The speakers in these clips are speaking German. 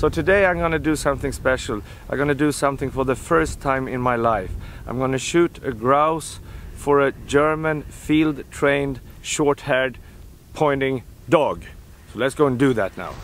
So today I'm gonna do something special. I'm gonna do something for the first time in my life. I'm gonna shoot a grouse for a German field-trained, short-haired, pointing dog. So let's go and do that now.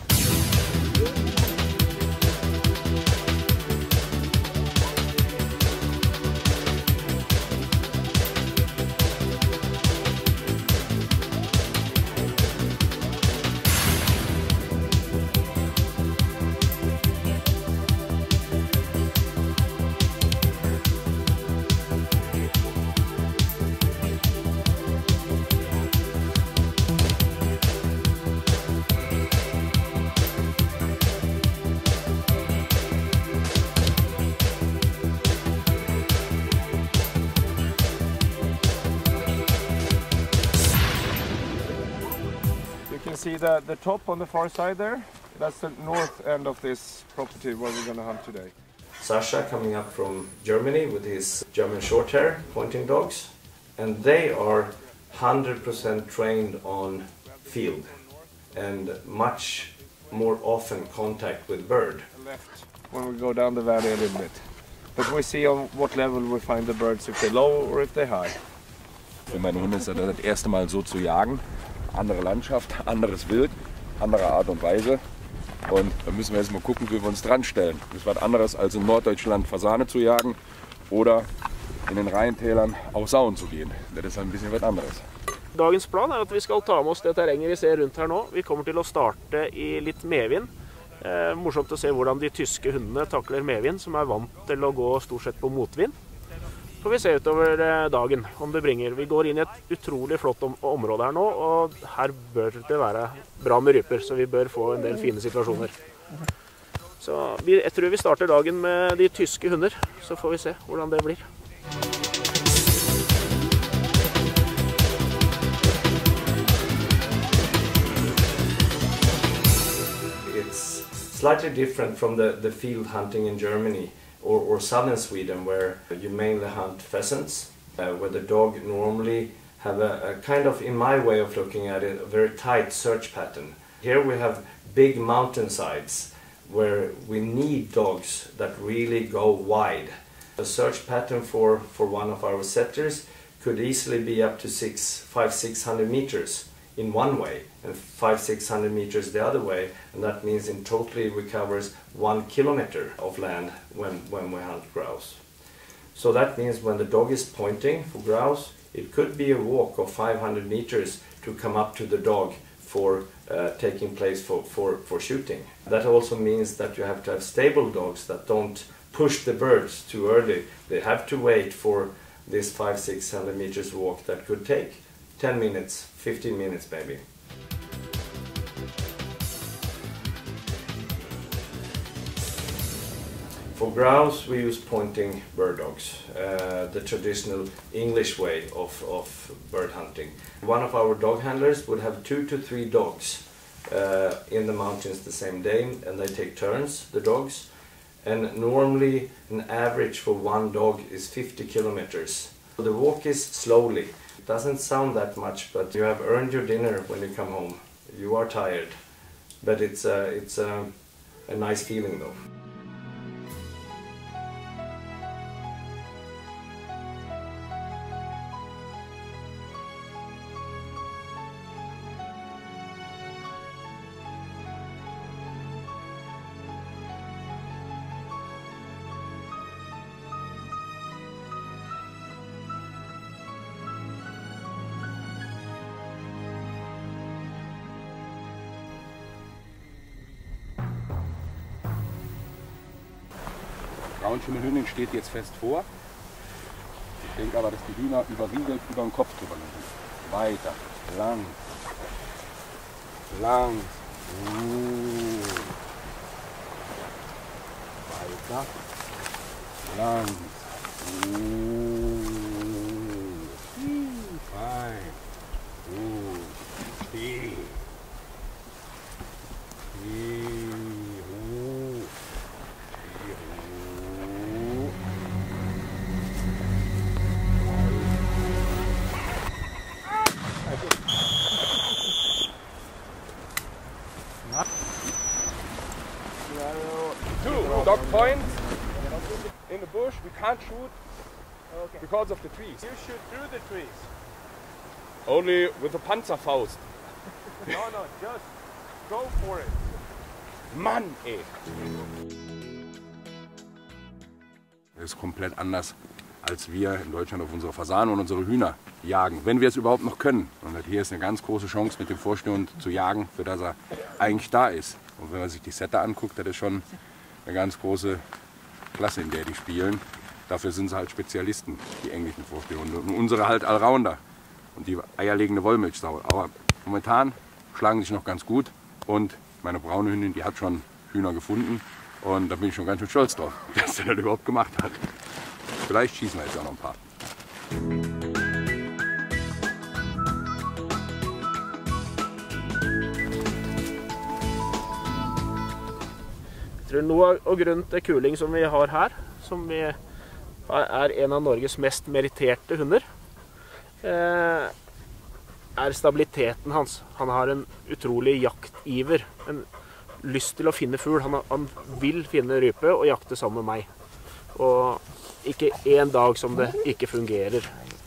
You can see the top on the far side there. That's the north end of this property where we're going to hunt today. Sasha coming up from Germany with his German Shorthair pointing dogs, and they are 100% trained on field and much more often contact with bird. Left when we go down the valley a little bit, but we see on what level we find the birds, if they're low or if they're high. Für meine Hunde ist das erste Mal so zu jagen. Andere Landschaft, anderes Wild, andere Art und Weise. Und da müssen wir jetzt mal gucken, wie wir uns dran stellen. Das ist was anderes als in Norddeutschland Fasane zu jagen oder in den Rheintälern auf Sauen zu gehen. Das ist ein bisschen was anderes. Dagens plan er at vi skal ta med oss det terrenget vi ser rundt her nå. Vi kommer til å starte i litt medvind. Morsomt å se hvordan de tyske hundene takler medvind, som er vant til å gå stort sett på motvind. Får vi se utover dagen om det bringer. Vi går inn i et utrolig flott område her nå, og her bør det være bra med ryper, så vi bør få en del fine situasjoner. Så jeg tror vi starter dagen med de tyske hunder, så får vi se hvordan det blir. It's slightly different from the field hunting in Germany. Or southern Sweden, where you mainly hunt pheasants, where the dog normally have a kind of, in my way of looking at it, a very tight search pattern. Here we have big mountainsides where we need dogs that really go wide. The search pattern for one of our setters could easily be up to 500-600 meters in one way and 500-600 meters the other way, and that means in totally we covers 1 kilometer of land when we hunt grouse. So that means when the dog is pointing for grouse, it could be a walk of 500 meters to come up to the dog for taking place for shooting. That also means that you have to have stable dogs that don't push the birds too early. They have to wait for this 500-600 meters walk that could take 10 minutes, 15 minutes maybe. For grouse we use pointing bird dogs, the traditional English way of bird hunting. One of our dog handlers would have 2 to 3 dogs in the mountains the same day, and they take turns, the dogs. And normally an average for one dog is 50 kilometers. The walk is slowly. It doesn't sound that much, but you have earned your dinner when you come home. You are tired, but it's a nice feeling though. Braunschimmelhündin steht jetzt fest vor. Ich denke aber, dass die Hühner überriegelt über den Kopf drüber liegen. Weiter, lang, lang. Weiter, lang. Fein. Steh. Two dog points in the bush. We can't shoot because of the trees. You shoot through the trees. Only with a Panzerfaust. No, just go for it. Mann, ey! Das ist komplett anders, als wir in Deutschland auf unsere Fasanen und unsere Hühner jagen, wenn wir es überhaupt noch können. Und hier ist eine ganz große Chance, mit dem Vorstehhund zu jagen, für das er eigentlich da ist. Und wenn man sich die Setter anguckt, das ist schon eine ganz große Klasse, in der die spielen. Dafür sind sie halt Spezialisten, die englischen Vorstehhunde. Und unsere halt Allrounder und die eierlegende Wollmilchsau. Aber momentan schlagen sich noch ganz gut. Und meine braune Hündin, die hat schon Hühner gefunden. Und da bin ich schon ganz schön stolz drauf, dass der das überhaupt gemacht hat. Vielleicht schießen wir jetzt auch noch ein paar. Jeg tror noe av grunnen til kuling som vi har her, som er en av Norges mest meritterte hunder, er stabiliteten hans. Han har en utrolig jaktiver, en lyst til å finne fugl. Han vil finne rype og jakte sammen med meg. Og ikke en dag som det ikke fungerer.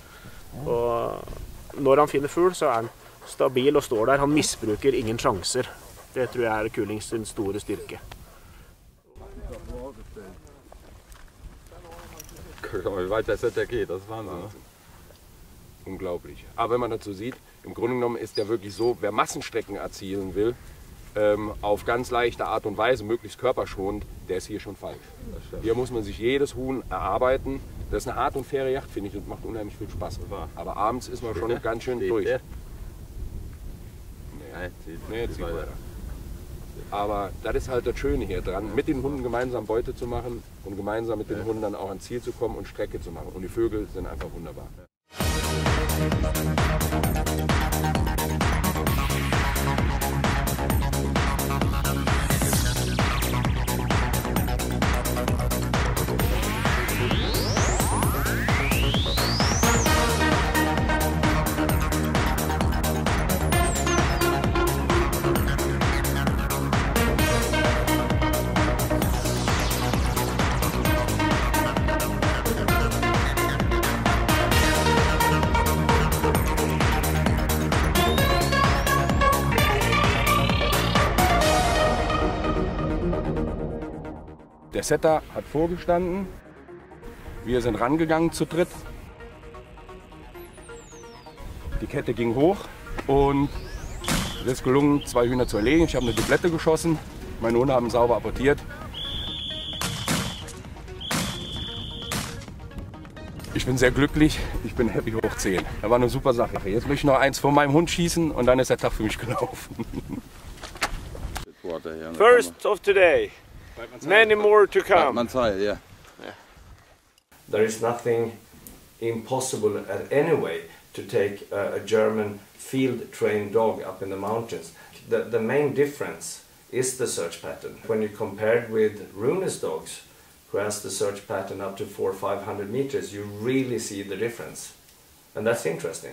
Og når han finner fugl, så er han stabil og står der. Han misbruker ingen sjanser. Det tror jeg er kulings sin store styrke. Wie weit der Setter geht, das ist Wahnsinn. Ne? Unglaublich. Aber wenn man dazu sieht, im Grunde genommen ist der wirklich so, wer Massenstrecken erzielen will, auf ganz leichte Art und Weise, möglichst körperschonend, der ist hier schon falsch. Hier muss man sich jedes Huhn erarbeiten. Das ist eine harte und faire Jagd, finde ich, und macht unheimlich viel Spaß. Aber abends ist man schon ganz schön durch. Nee, jetzt sieht weiter. Aber das ist halt das Schöne hier dran, mit den Hunden gemeinsam Beute zu machen und gemeinsam mit den Hunden dann auch ans Ziel zu kommen und Strecke zu machen. Und die Vögel sind einfach wunderbar. Der Setter hat vorgestanden, wir sind rangegangen zu dritt. Die Kette ging hoch und es ist gelungen, 2 Hühner zu erlegen. Ich habe eine Dublette geschossen, meine Hunde haben sauber apportiert. Ich bin sehr glücklich, ich bin happy hoch 10. Das war eine super Sache. Jetzt möchte ich noch eins von meinem Hund schießen und dann ist der Tag für mich gelaufen. First of today. Many more to come. There is nothing impossible at any way to take a German field-trained dog up in the mountains. The main difference is the search pattern. When you compare it with Rune's dogs, who has the search pattern up to 400 or 500 meters, you really see the difference. And that's interesting.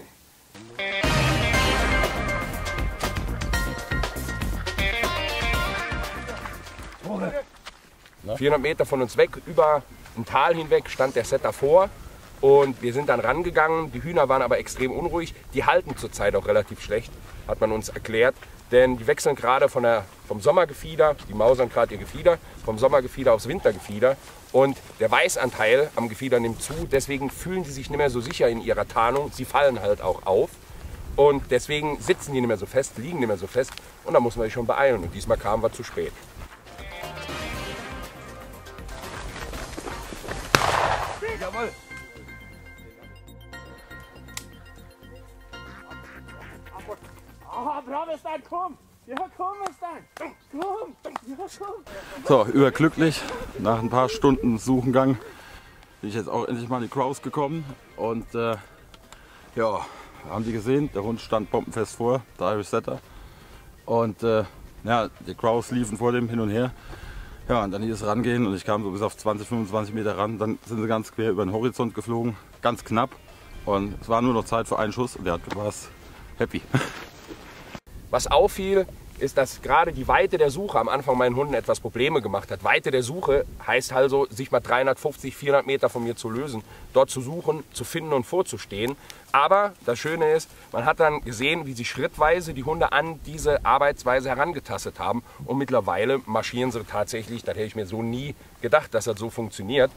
400 Meter von uns weg, über ein Tal hinweg, stand der Setter vor und wir sind dann rangegangen. Die Hühner waren aber extrem unruhig. Die halten zurzeit auch relativ schlecht, hat man uns erklärt. Denn die wechseln gerade vom Sommergefieder, die mausern gerade ihr Gefieder, vom Sommergefieder aufs Wintergefieder. Und der Weißanteil am Gefieder nimmt zu. Deswegen fühlen sie sich nicht mehr so sicher in ihrer Tarnung. Sie fallen halt auch auf. Und deswegen sitzen die nicht mehr so fest, liegen nicht mehr so fest. Und da muss man sich schon beeilen. Und diesmal kamen wir zu spät. Jawohl. Ah, bra Western, komm! Ja, komm Western! Komm! Ja, komm! So, überglücklich. Nach ein paar Stunden Suchengang bin ich jetzt auch endlich mal in die Crows gekommen. Und ja, haben Sie gesehen, der Hund stand bombenfest vor, der Irish Setter. Und ja, die Crows liefen vor dem hin und her. Ja, und dann hieß es rangehen und ich kam so bis auf 20, 25 Meter ran. Dann sind sie ganz quer über den Horizont geflogen, ganz knapp. Und es war nur noch Zeit für einen Schuss und der war happy. Was auffiel, ist, dass gerade die Weite der Suche am Anfang meinen Hunden etwas Probleme gemacht hat. Weite der Suche heißt also, sich mal 350, 400 Meter von mir zu lösen, dort zu suchen, zu finden und vorzustehen. Aber das Schöne ist, man hat dann gesehen, wie sich schrittweise die Hunde an diese Arbeitsweise herangetastet haben. Und mittlerweile marschieren sie tatsächlich, das hätte ich mir so nie gedacht, dass das so funktioniert.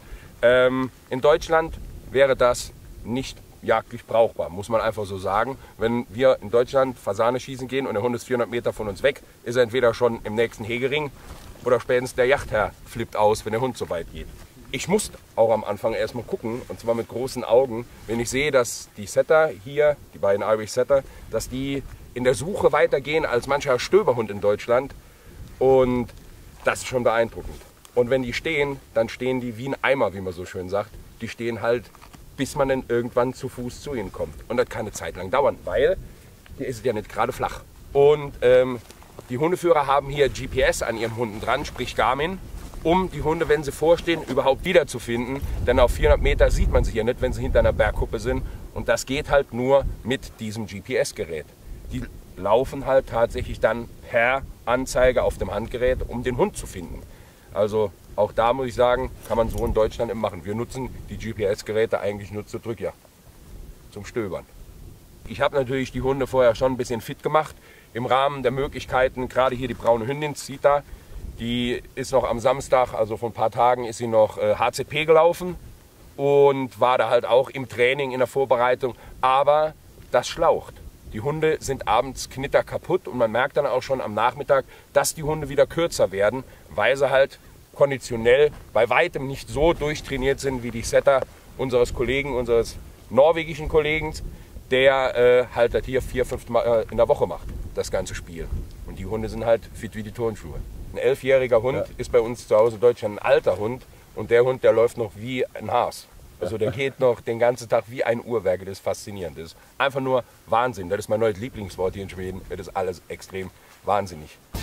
In Deutschland wäre das nicht jagdlich brauchbar, muss man einfach so sagen. Wenn wir in Deutschland Fasane schießen gehen und der Hund ist 400 Meter von uns weg, ist er entweder schon im nächsten Hegering oder spätestens der Yachtherr flippt aus, wenn der Hund so weit geht. Ich musste auch am Anfang erstmal gucken, und zwar mit großen Augen, wenn ich sehe, dass die Setter hier, die beiden Irish Setter, dass die in der Suche weitergehen als mancher Stöberhund in Deutschland, und das ist schon beeindruckend. Und wenn die stehen, dann stehen die wie ein Eimer, wie man so schön sagt. Die stehen halt, bis man dann irgendwann zu Fuß zu ihnen kommt. Und das kann eine Zeit lang dauern, weil hier ist es ja nicht gerade flach. Und die Hundeführer haben hier GPS an ihren Hunden dran, sprich Garmin, um die Hunde, wenn sie vorstehen, überhaupt wiederzufinden. Denn auf 400 Meter sieht man sie hier nicht, wenn sie hinter einer Bergkuppe sind. Und das geht halt nur mit diesem GPS-Gerät. Die laufen halt tatsächlich dann per Anzeige auf dem Handgerät, um den Hund zu finden. Also auch da muss ich sagen, kann man so in Deutschland immer machen. Wir nutzen die GPS-Geräte eigentlich nur zur Drückjagd, zum Stöbern. Ich habe natürlich die Hunde vorher schon ein bisschen fit gemacht, im Rahmen der Möglichkeiten. Gerade hier die braune Hündin, Zita, die ist noch am Samstag, also vor ein paar Tagen, ist sie noch HCP gelaufen und war da halt auch im Training, in der Vorbereitung. Aber das schlaucht. Die Hunde sind abends knitterkaputt und man merkt dann auch schon am Nachmittag, dass die Hunde wieder kürzer werden, weil sie halt konditionell bei weitem nicht so durchtrainiert sind wie die Setter unseres Kollegen, unseres norwegischen Kollegen, der halt das hier 4, 5 Mal in der Woche macht, das ganze Spiel. Und die Hunde sind halt fit wie die Turnschuhe. Ein 11-jähriger Hund ist bei uns zu Hause in Deutschland ein alter Hund, und der Hund, der läuft noch wie ein Haas. Also der geht noch den ganzen Tag wie ein Uhrwerk. Das ist faszinierend. Das ist einfach nur Wahnsinn. Das ist mein neues Lieblingswort hier in Schweden. Das ist alles extrem wahnsinnig.